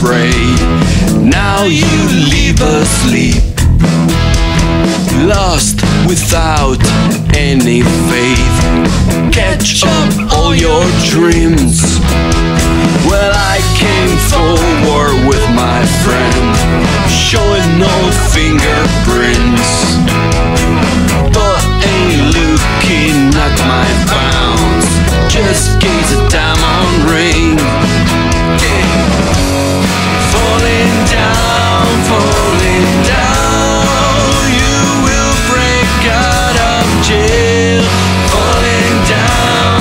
afraid. Now you leave asleep, lost without any faith. Catch up all your dreams. Well, I came forward with my friend, showing no fingerprints, but ain't looking at my bounds. Just gaze a diamond ring. Yeah. Falling down, falling down, you will break out of jail. Falling down,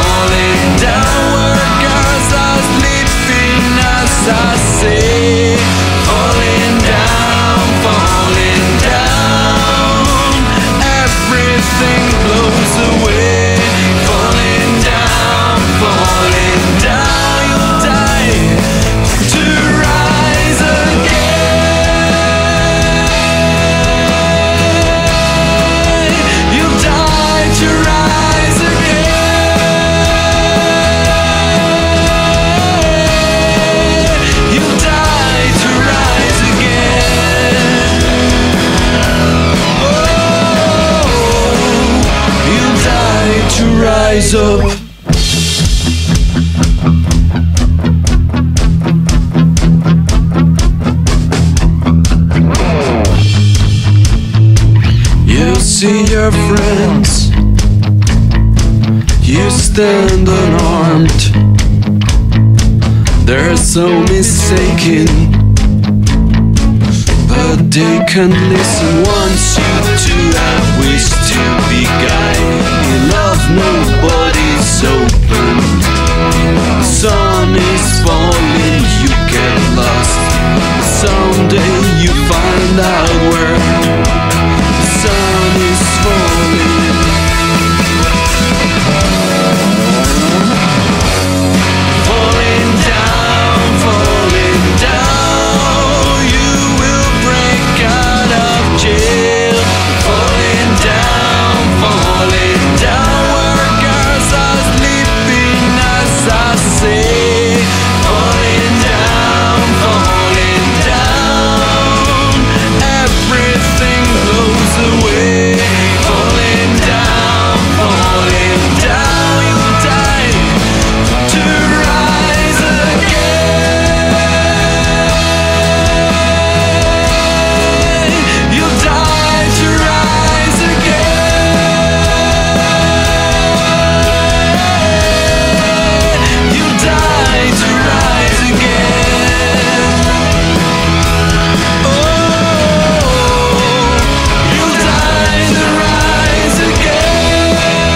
workers are sleeping as I say. Falling down, everything blows away. Falling down, you'll die to rise again. You'll die to rise again. You'll die to rise again. Oh, you'll die to rise up. You see your friends, you stand unarmed. They're so mistaken, but they can't listen. Once you two have wished to be guided, in love nobody's open. Sun is falling, you get lost. Someday you find out where the sun is falling. Falling down, you will break out of jail. Falling down, workers are sleeping as I say. Falling down, everything blows away. Falling down, you'll die to rise again. You'll die to rise again. You'll die to rise again. Oh, you'll die to rise again.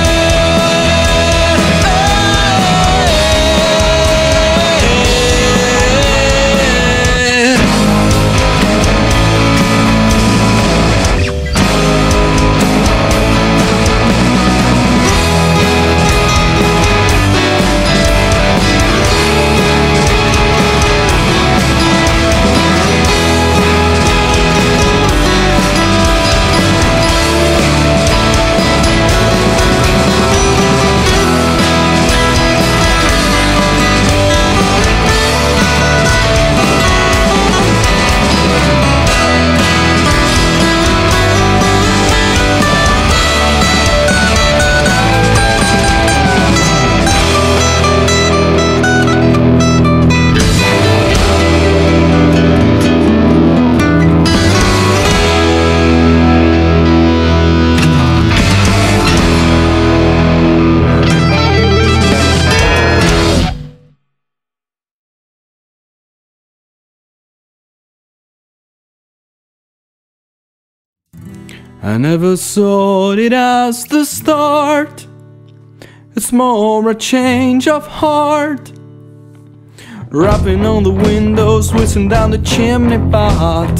I never saw it as the start. It's more a change of heart. Rapping on the windows, whistling down the chimney pot,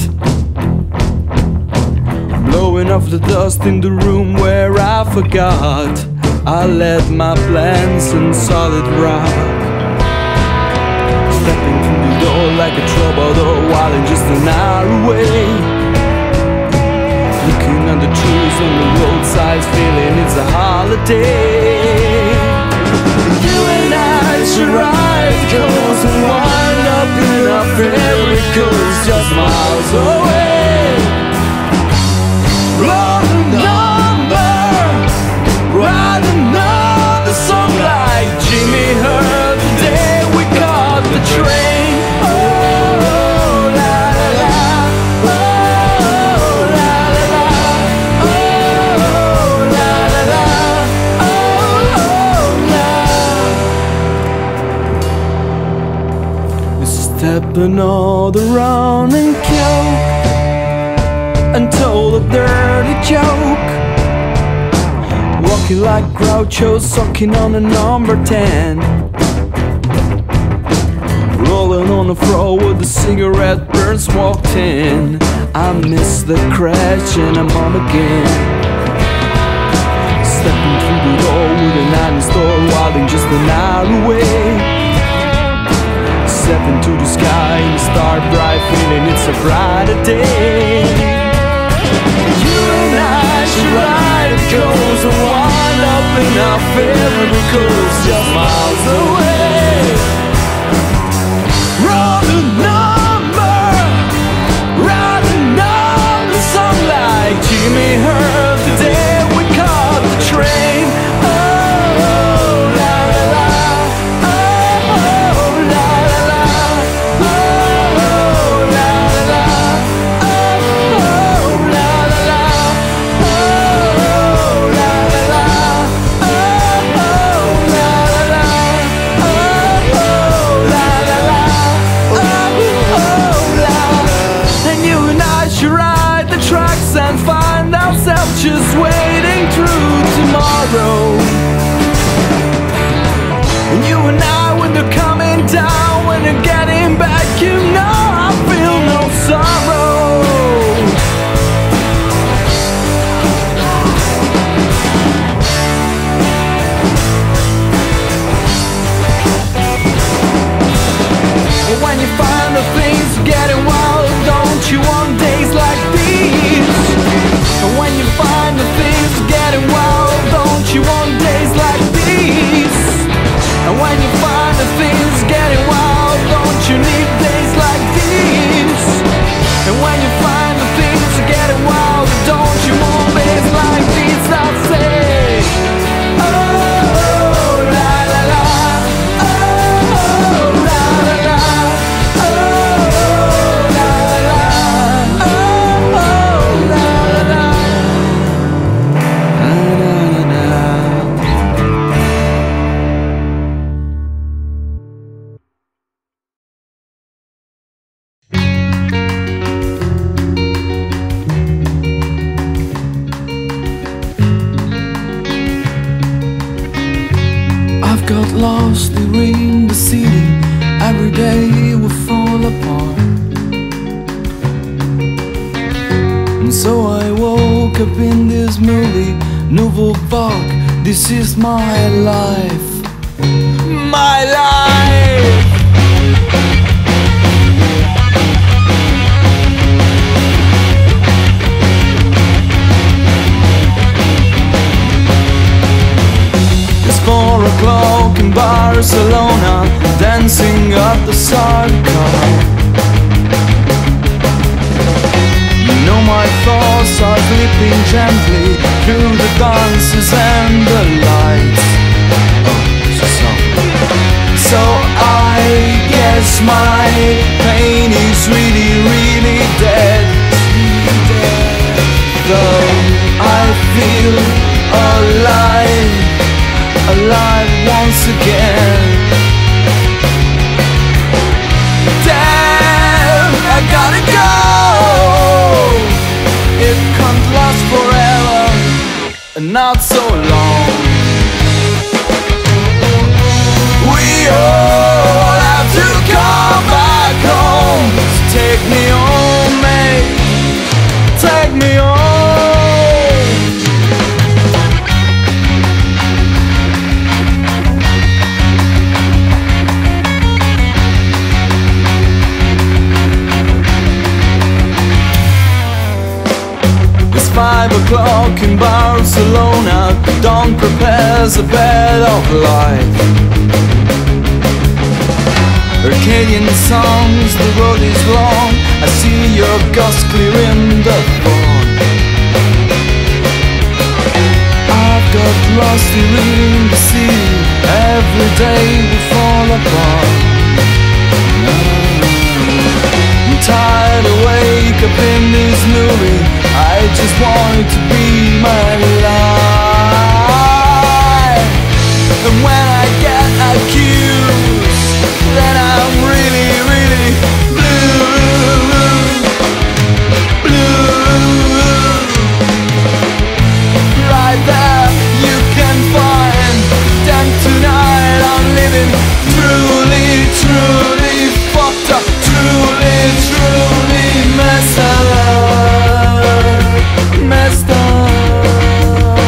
blowing off the dust in the room where I forgot I left my plans in solid rock. Stepping through the door like a troubadour, while in just an hour away, looking at the trees on the roadside, feeling it's a holiday. You and I should ride close and wind up in our face. radicals just miles away. Wrong number, write another song like Jimmy heard the day we caught the train. Oh, la la la, oh, la la la, oh, la la la, oh, la. Step another round and coke and told a dirty joke. Walking like Groucho, sucking on a number 10. Rolling on the floor with the cigarette burns walked in. I missed the crash and I'm on again. Stepping through the door with a 90s store, wilding just an hour away. Step into the sky and star bright, feeling it's a brighter day. You and I should ride it, goes and wind up in our favorite coast just miles away. Roll the number, write another song like Jimmy heard the day we caught the train. Oh, la la la, oh, la la la, oh, la la la, oh, la la la, oh, la la la, oh, la la la, oh, la la la, oh, la. And you and I should ride the tracks and find ourselves just waiting through tomorrow. And you and I, when they're coming down, when they're getting back, you know I feel no sorrow. But when you find the things getting wild, don't you want days like these? And when you find the things getting wild, don't you want days like these? And when you find the things getting wild, don't you need days like these? And when you find the things getting wild, don't you want days like these? I say, oh, la la la, oh, la la la, oh, la la la, oh, la la la, I've got lost during the city. Every day we fall apart. And so I woke up in this movie, Nouvelle Vague. This is my life, my life. It's 4 o'clock in Barcelona, dancing up the Sarkar. You know my thoughts are slipping gently through the dances and the lights. Oh, so softly. So I guess my pain is really, really dead. Though I feel alive, alive once again. Damn, I gotta go. It can't last forever, and not so long. We all have to come back home. So take me home, mate. Take me home. It's 5 o'clock in Barcelona. Dawn prepares a bed of light. Her Arcadian songs, the road is long. I see your ghost clearing the fog. I've got lost here in the sea. Every day we fall apart. I'm tired of wake up in this movie. I just want to be my life. And when I get accused, then I'm really, really blue. Blue. Right there you can find. Then tonight I'm living truly, truly fucked up. Truly, truly messed up. Messed up.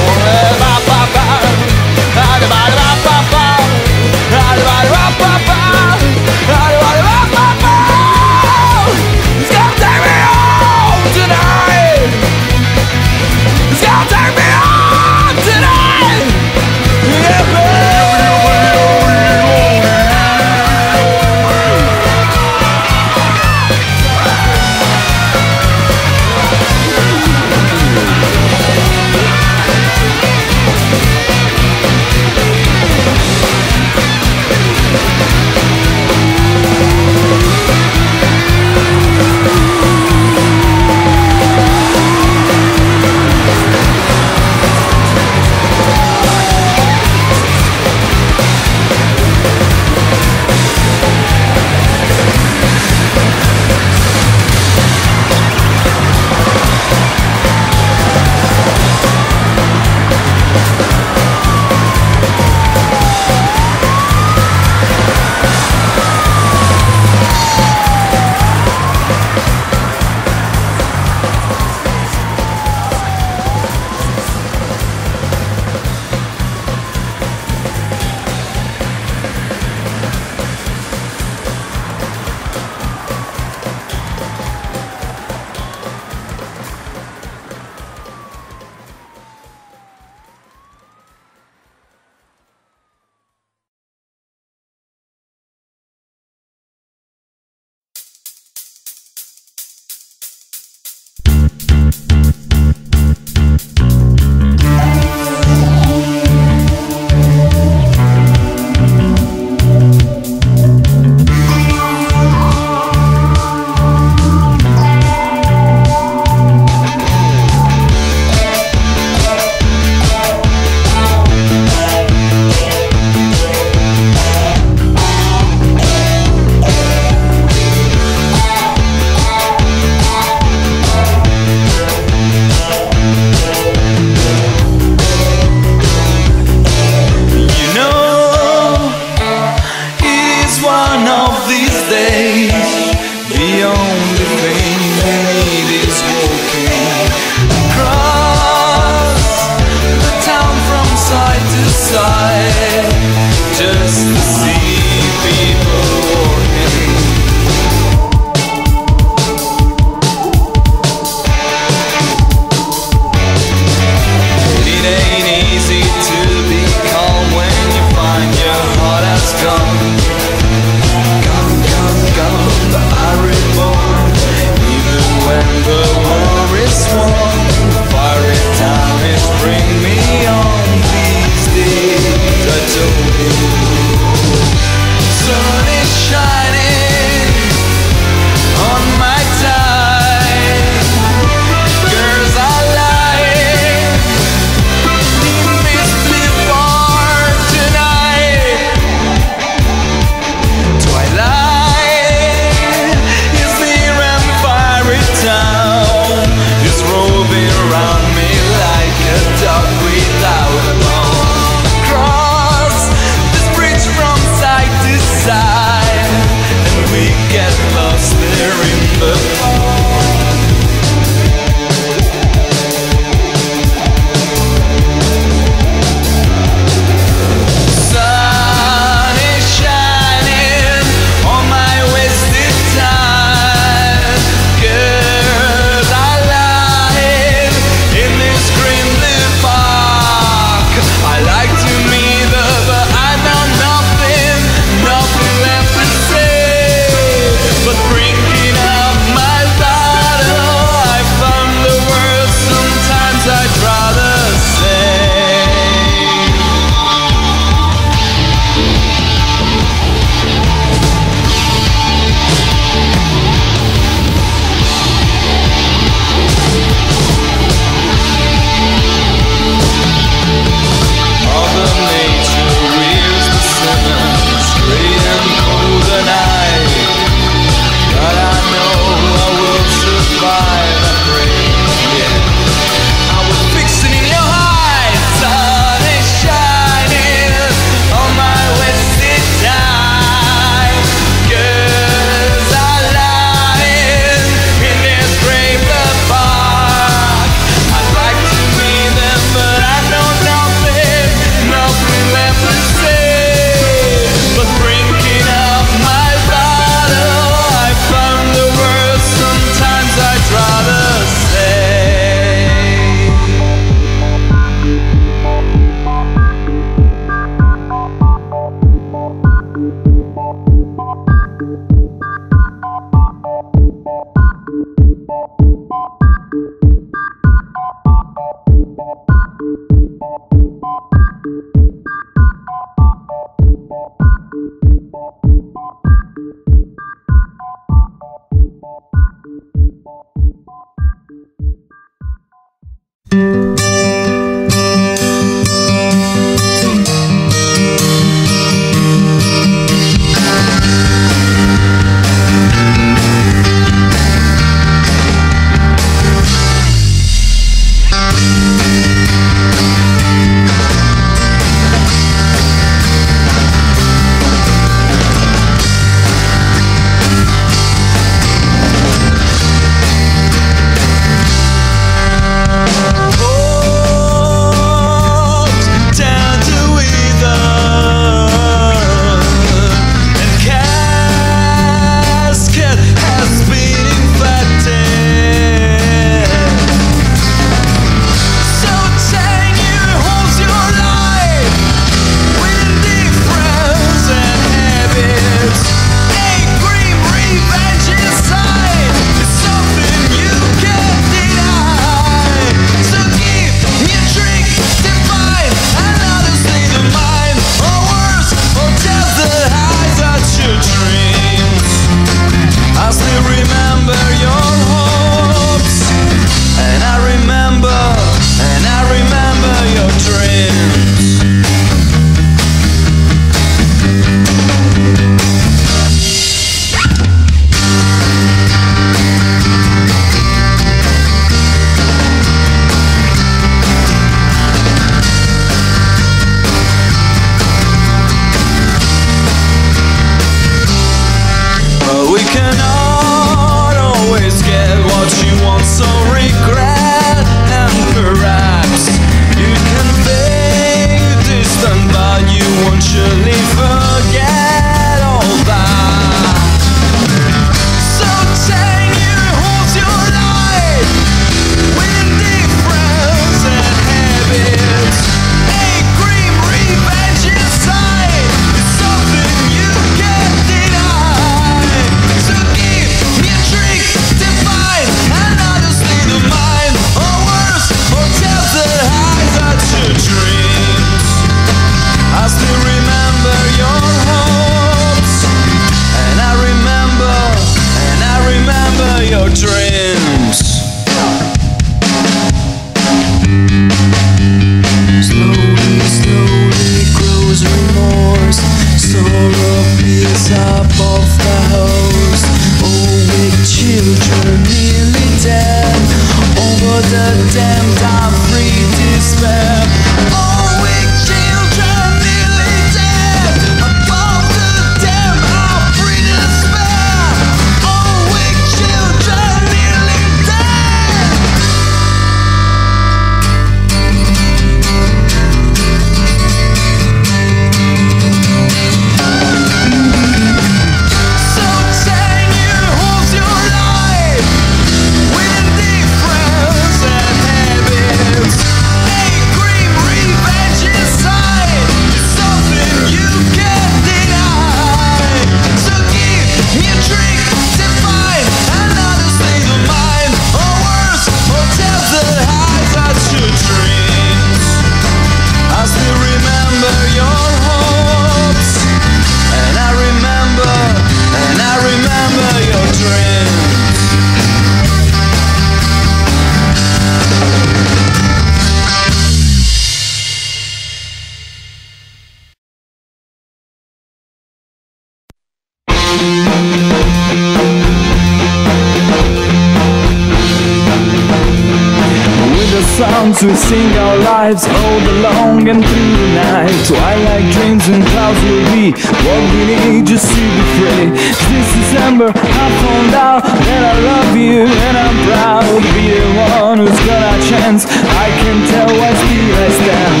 songs we sing our lives all along and through the night. Twilight dreams and clouds will be what we need just to be free. This December I found out that I love you, and I'm proud to be the one who's got a chance. I can tell why still I stand.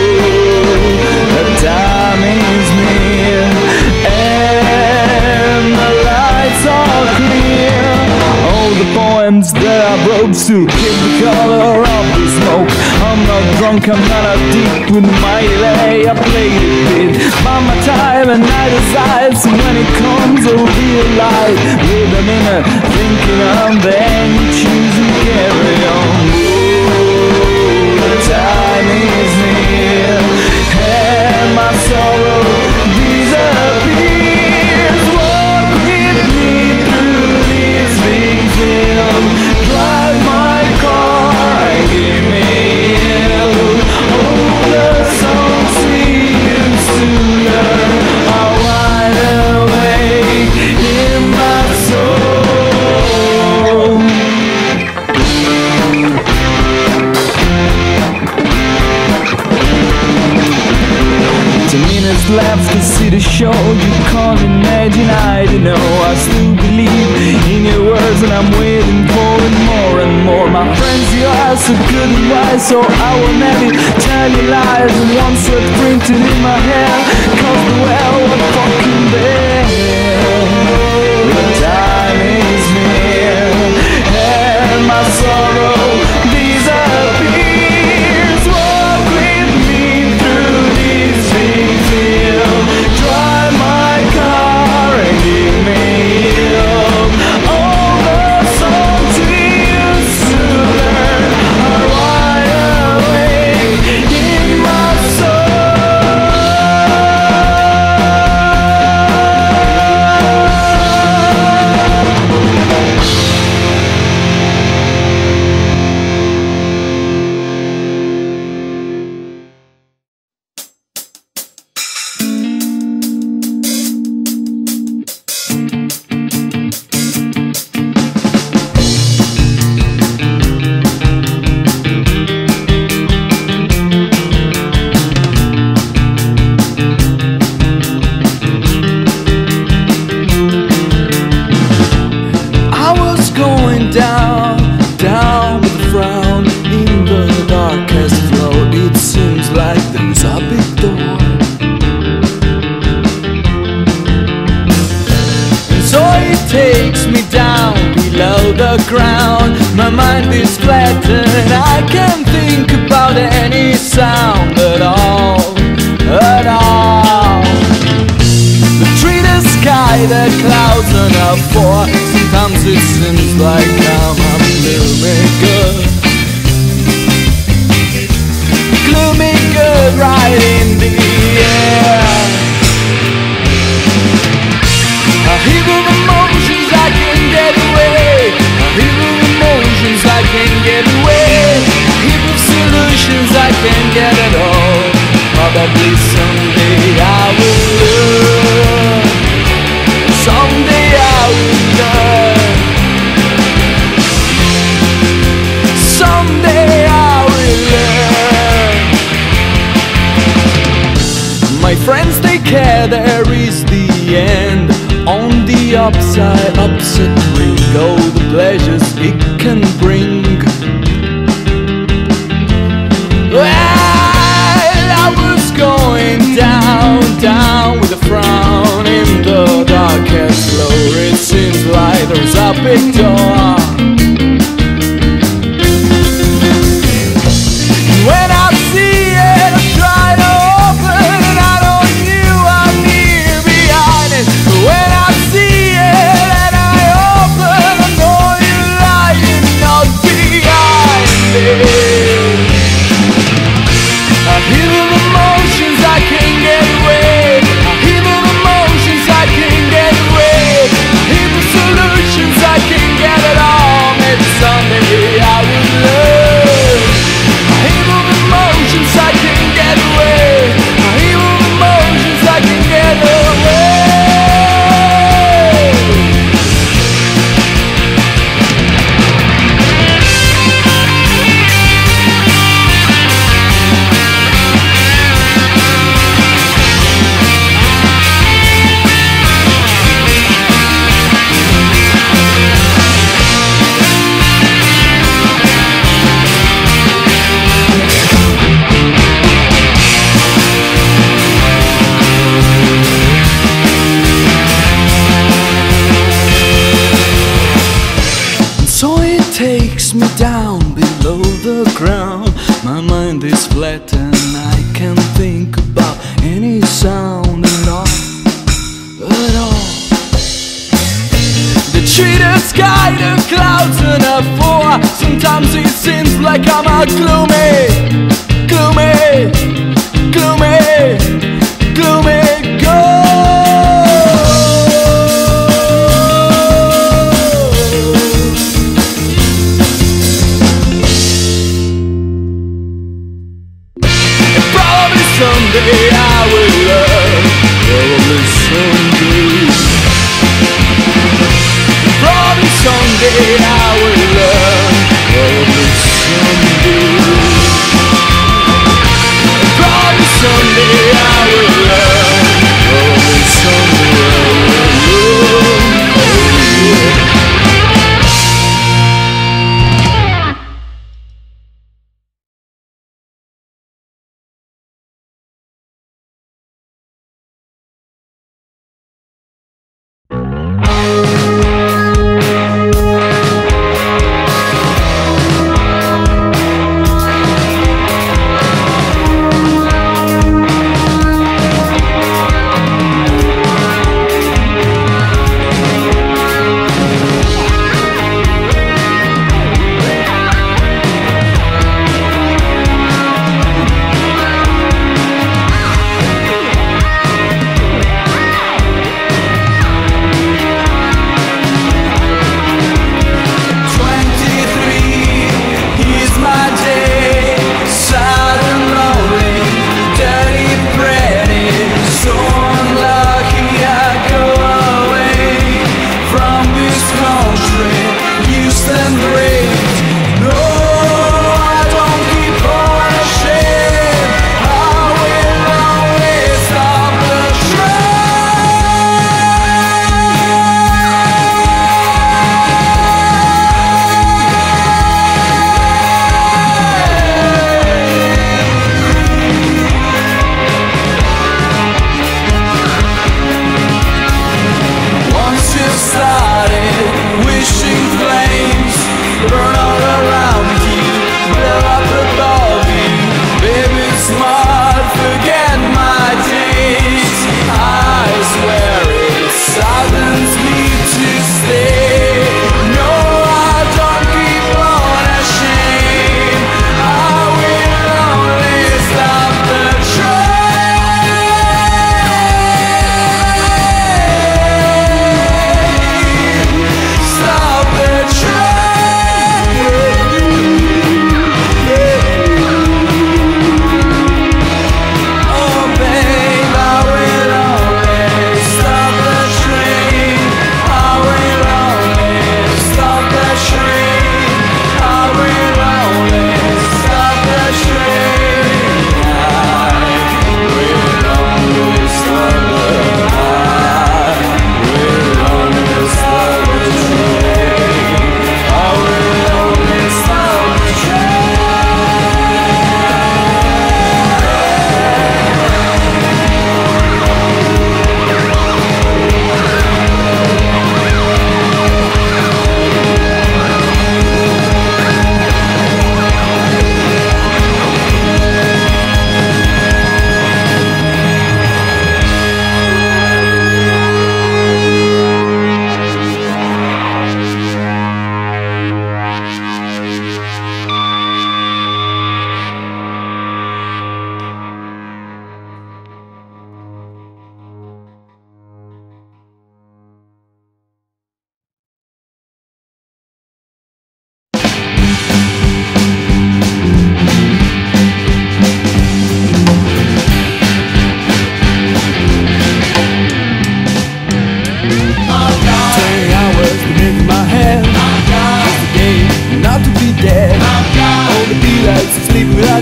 Oh, the time is near and the lights are clear. All the poems that I wrote still keep the color of the smoke. I'm not drunk, I'm not a deep with my delay. I played it with by my time and I decide. So when it comes I'll be alive with a minute thinking of the end. left the city show. You can't imagine, I don't know. I still believe in your words and I'm waiting for it more and more. My friends, you are so good and wise, so I will never tell you lies. And one sweat printed in my hair, cause the well was fucking there. The time is near, and my sorrow disappears. Walk with me through this big field, drive my car and give me up. All the songs we used to learn are wide awake in my down with a frown in the darkest floor. It seems like there's a big door, and so it takes me down below the ground. My mind is flattened, I can't think about any sound at all, at all. The tree, the sky, the clouds are not for. Sometimes it seems like I'm a gloomy good, gloomy good right in the air. A heap of emotions, I can get away. A heap of emotions, I can get away. A heap of solutions, I can get it all. Probably someday I will learn. Someday I will learn. Someday I will learn. My friends, take care, there is the end. On the upside, upset ring, oh, the pleasures it can bring. Well, I was going down, down with a frown in the darkest floor. It seems like there's a big door. When I see it, I try to open, and I don't knew I'm near behind it. When I see it and I open, I know you're lying not behind it. A heap of emotions, I can get away. A heap of emotions, I can get away. A heap of solutions, I can get it all. Maybe someday I will learn. A heap of emotions, I can get away. A heap of emotions, I can get away. So it takes me down below the ground. My mind is flat and I can't think about any sound at all, at all. The tree, the sky, the clouds and a four. Sometimes it seems like I'm a gloomy, gloomy, gloomy, gloomy ghost. Someday I will learn, probably someday. Probably someday I will learn, probably someday. Probably someday I will learn.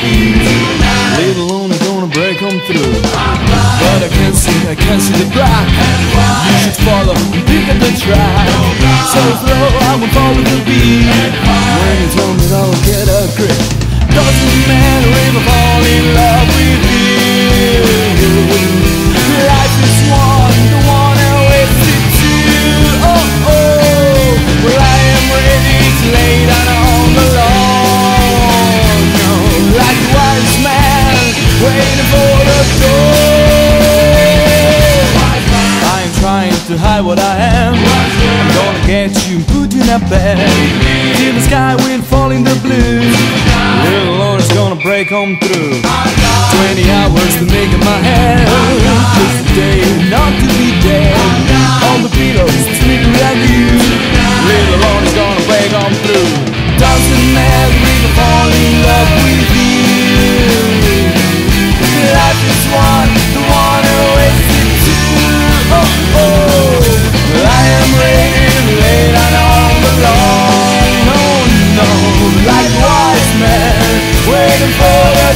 beat. Little only gonna break on through. But I can't see the black. You should follow, pick up the track. So slow, I will follow the beat. When you told me I'll get a grip. Doesn't matter if I fall in love with you. Life is one, the one I wasted too. Oh, oh, well I am ready to lay down on the lawn. No, like a wise man, waiting for the door. I am trying to hide what I am. I'm gonna get you, put you in a bed. Till the sky will fall in the blue. Little Lord is gonna break on through. 20 hours to make in my head. Just a day not to be dead. On the pillows, sleeping like you. Little Lord is gonna break on through. Doesn't matter if I fall in love with you. Life is one, the one who wasted two. Oh, oh, I am ready to lay down on the lawn. No, no, like a wise man, waiting for the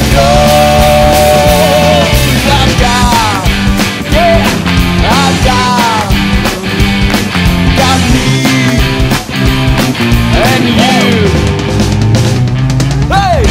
door. I've got, yeah, I've got me and you. Hey!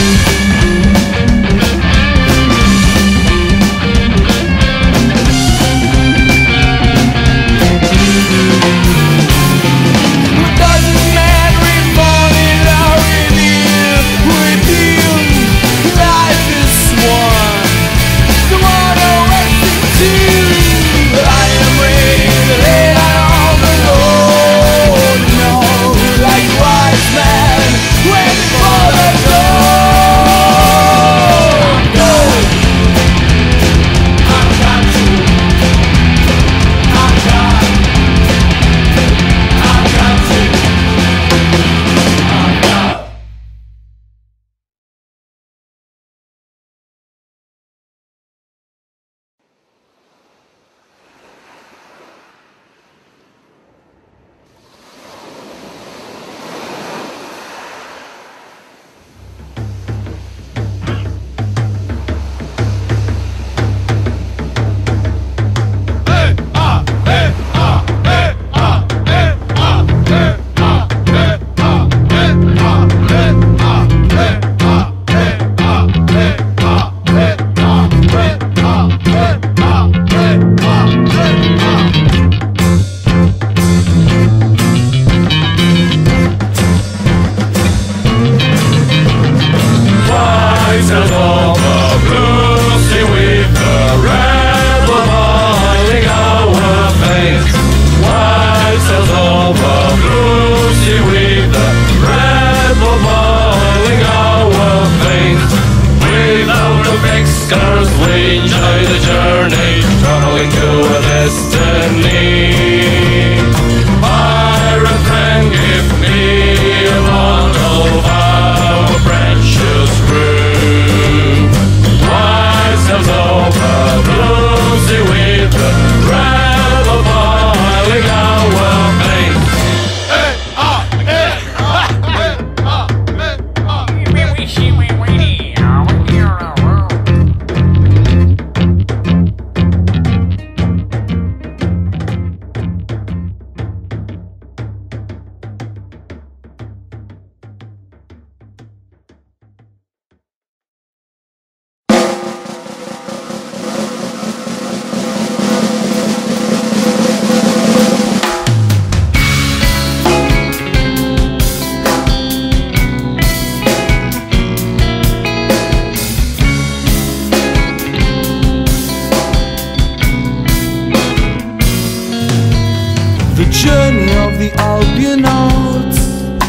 journey of the Albionauts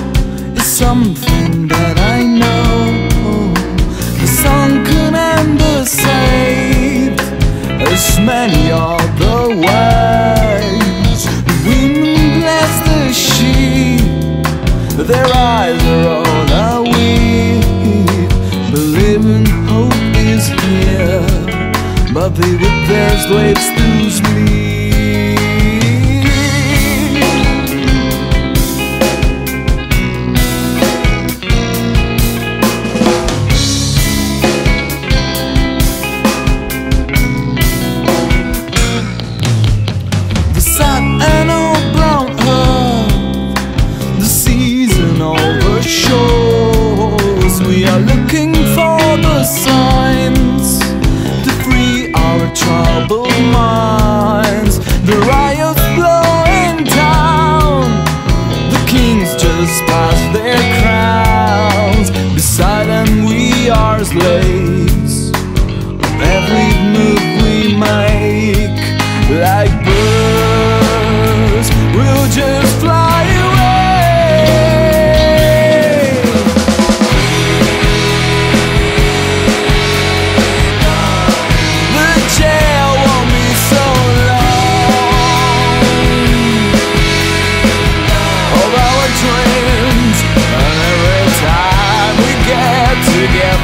is something that I know. The sunken and the saved, as many are the waves. The wind bless the sheep, their eyes are on a weep. Believing hope is here, but they with their slaves to sleep.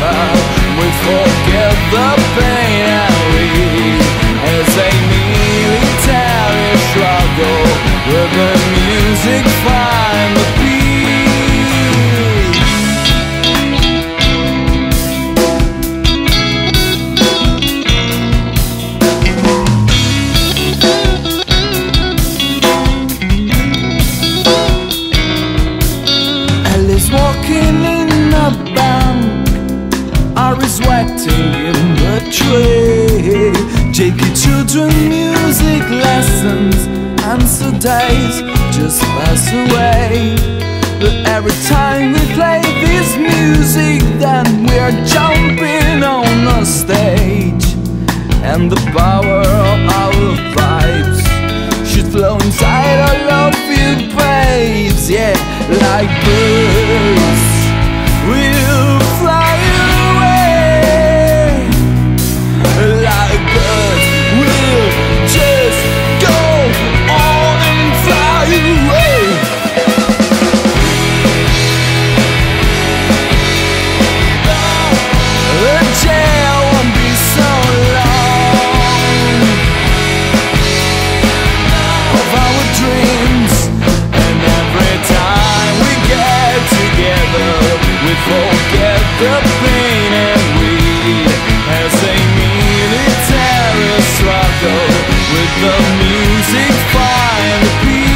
we forget the pain and we, as a military struggle, with the music find the peace. Alice walking in a bank, Ari's waiting in the tray. Jakey children music lessons, and so days just pass away. But every time we play this music, then we're jumping on the stage, and the power of our vibes should flow inside our love-filled babes. Yeah, like birds, we'll fly away. Like birds, we'll just go on and fly away. The jail won't be so long of our dreams, and every time we get together, we forget the pain and we, as a military struggle, with the music find the peace.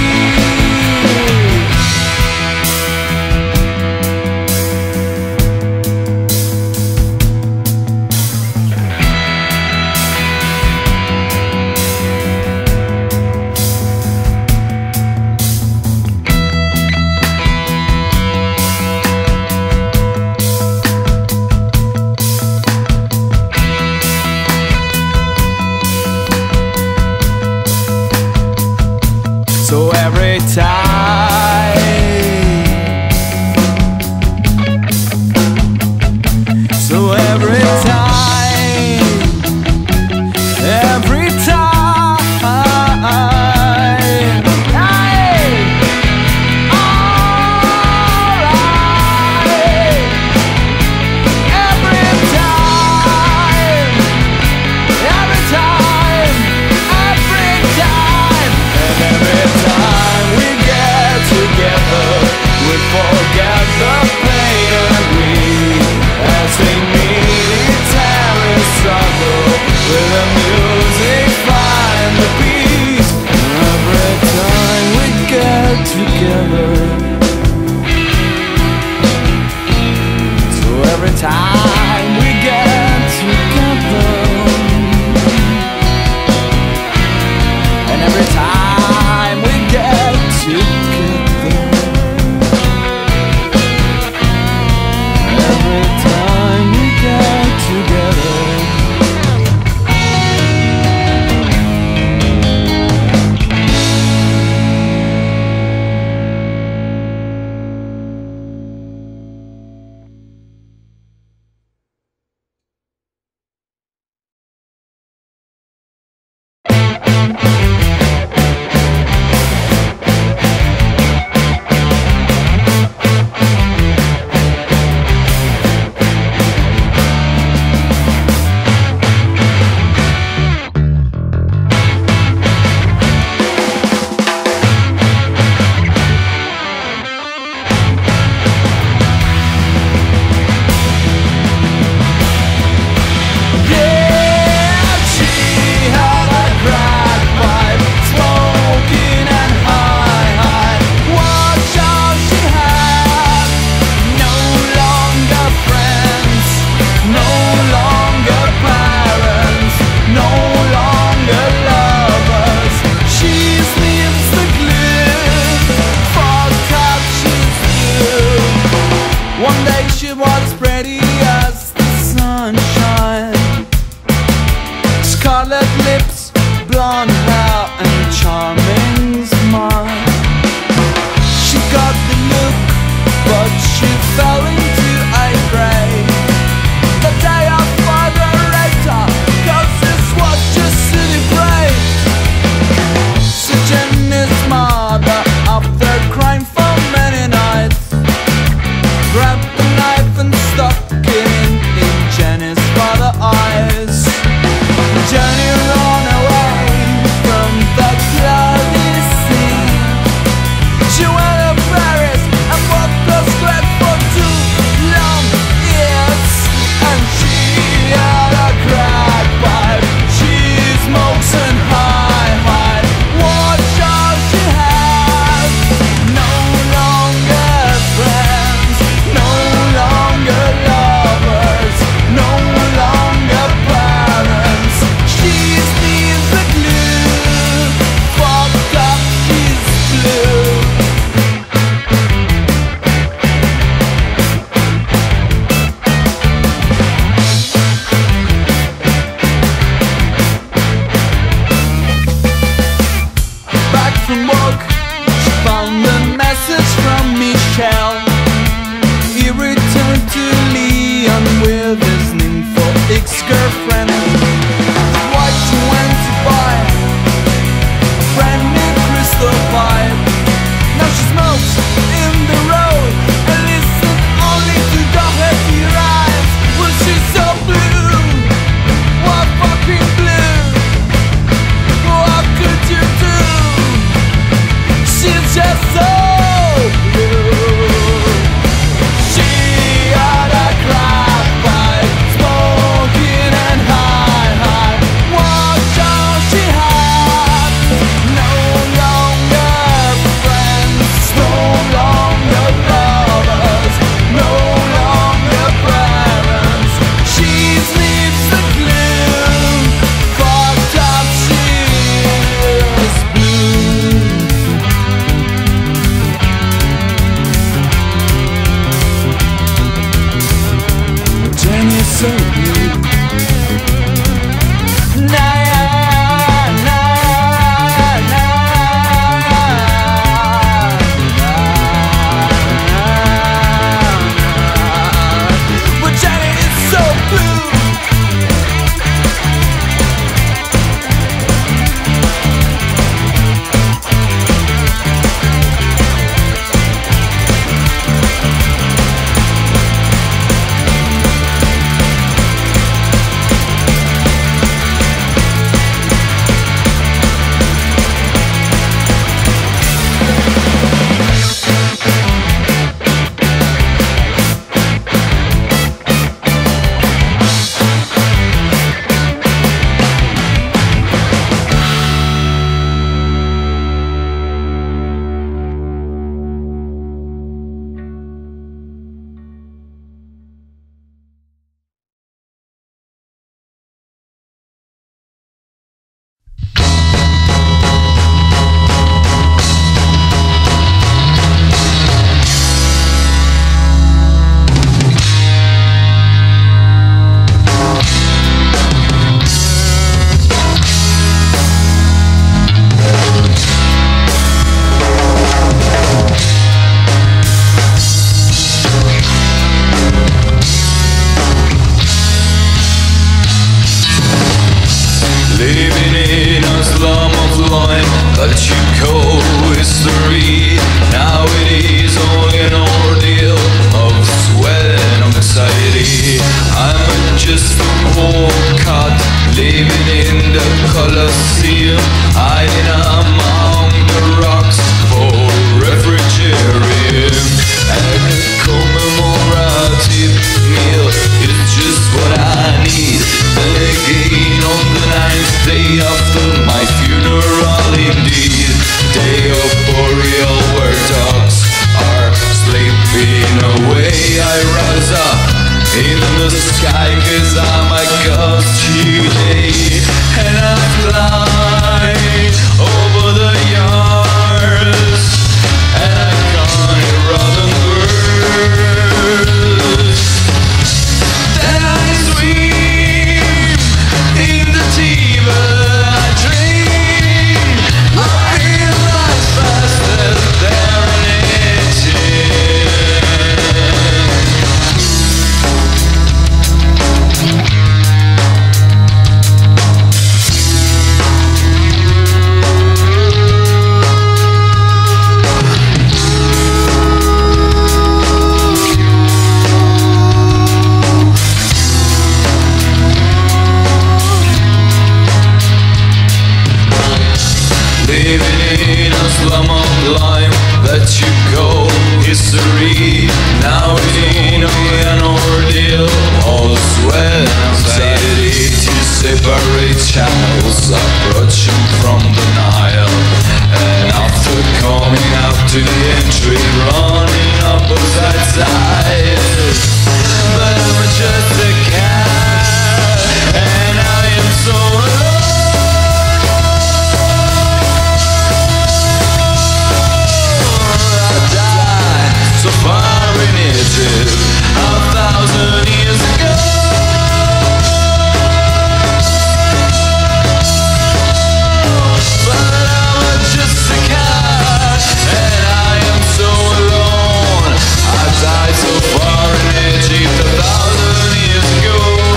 So every time, so every time, every time, hey, alright, every time, every time, every time, and every time we get together, we forget the pain and we, as a military struggle, with the music find the peace. Every time we get together, so every time we get together, and every time we get together, every time we get together. Grabbed the knife and stuck that you call history. Now it is only an ordeal of sweat and anxiety. I'm just a poor cat living in the Colosseum, hiding among the rocks for refrigerating. And a commemorative meal is just what I need. Then again on the 9th day after my funeral, indeed, day of burial where dogs are sleeping away, I rise up in the sky 'cause I'm a ghost today, and I fly over the yards, and I can't hear rotten birds. Then I swim in the Tiber, I dream I realize faster than anything. Living in a slum of life that you call history. Now in an ordeal, all sweat and anxiety to separate channels approaching from the Nile. And after coming out to the entry, running opposite sides. But I'm just a cat, and I am so alone. So far in Egypt, 1,000 years ago. But I'm just a cat, and I am so alone. I died so far in Egypt, 1,000 years ago.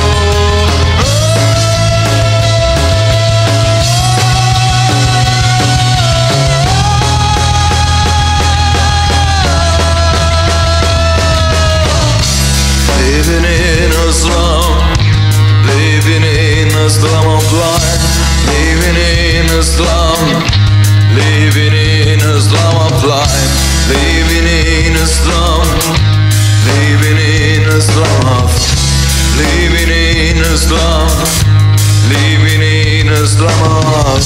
Living in a slum, living in a slum of life. Living in a slum, living in a slum of life. Living in a slum, living in a slum of, living in a slum, living in a slum of.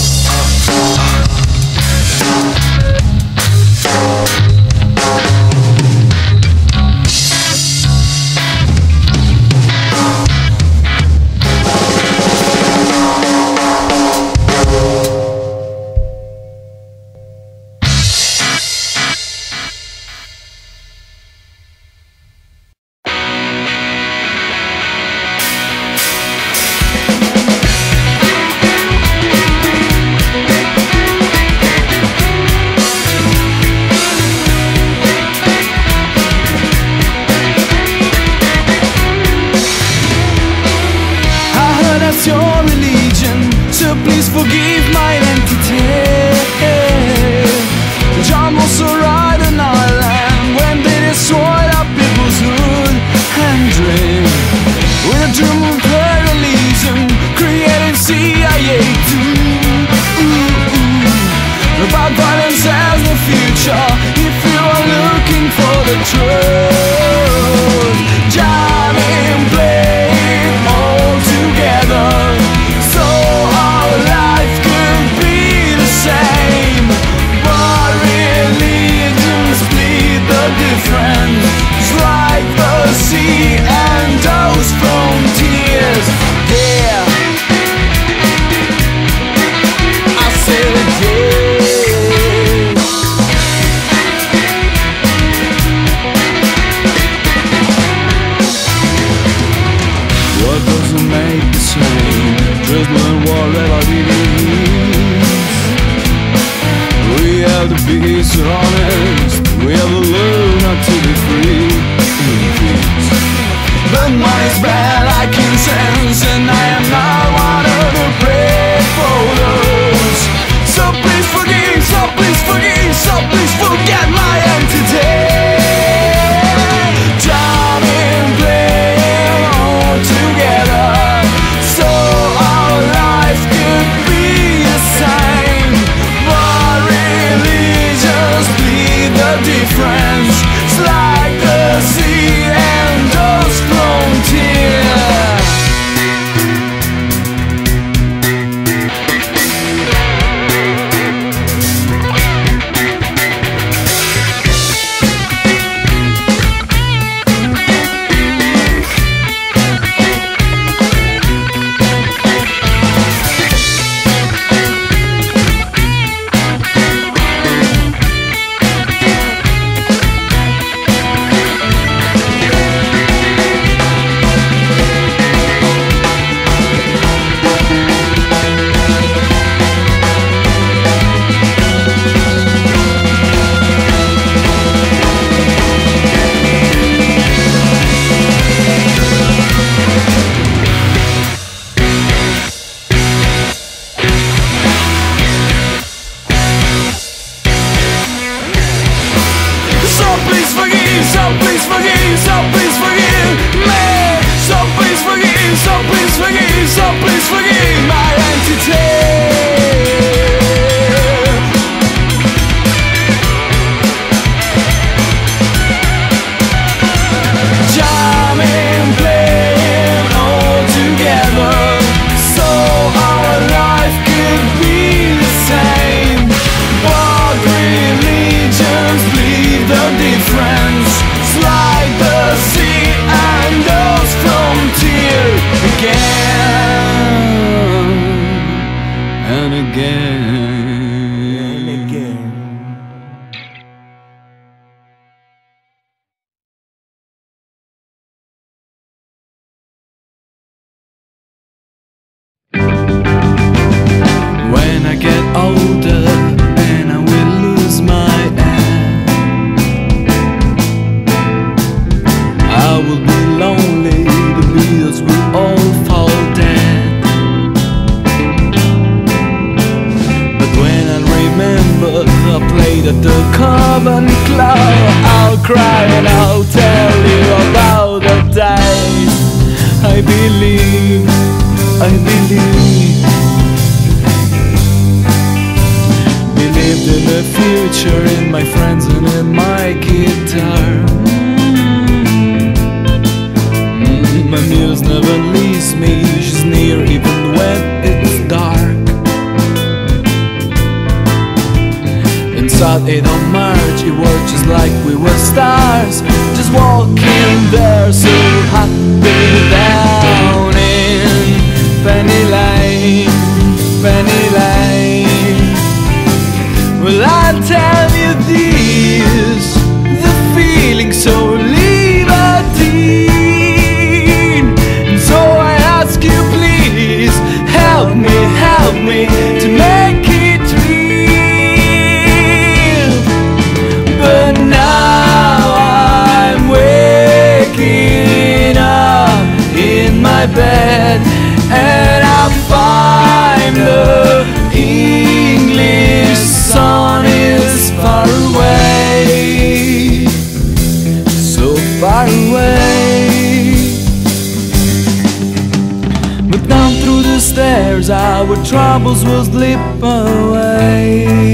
Your religion, so please forgive my identity. John was so right on Ireland when they destroyed our people's hood and dream. With a dream of pluralism, creating CIA too. About violence as the future, if you are looking for the truth. Jamming, playing all together, so our life could be the same. But religions split the difference. It's like the sea and those frontiers. Yeah, I said it, yeah. What doesn't make the same? Just learn whatever it is. We have to be so honest. We have to learn not to be free. But money's bad like incense, and I am not one of the brave for those. So please forgive please forgive my entity. Jamming, playing all together, so our life could be the same. But religions leave the difference. Slide the sea and those frontier again and again and again. When I get older and I will lose my end, I will be lonely, the Beatles will all fall dead. But when I remember I played at the Carbon Club, I'll cry and I'll tell you about the days. I believe believed in the future, in my friends and in my guitar. My muse never leaves me, she's near even when it's dark. Inside it on March, it was just like we were stars, just walking there, so happy down in Penny Lane, Penny Lane. Well, I'll tell you this, the feeling so libertine. And so I ask you please, help me to make it real. But now I'm waking up in my bed, and I find the English sun is far away, so far away. But down through the stairs our troubles will slip away.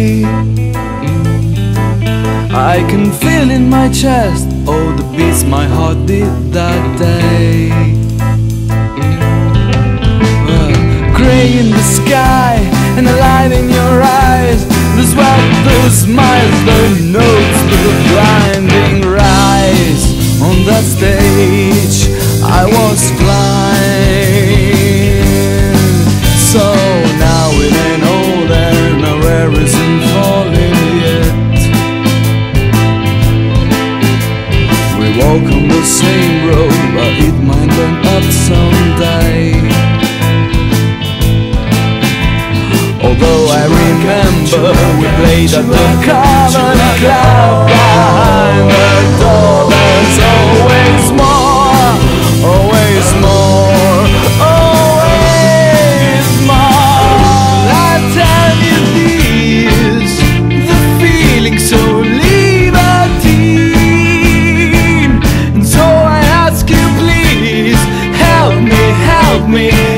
I can feel in my chest all the beats my heart did that day. Grey in the sky and the light in your eyes, the sweat, the smiles, the notes, the blinding rise. On that stage I was flying. So now it ain't over, no air isn't falling yet. We walk on the same road, but it might burn up someday. Although I remember we played at the Carbon Club, behind the door there's always more, always more, always more. I tell you this, the feeling so libertine. And so I ask you please, help me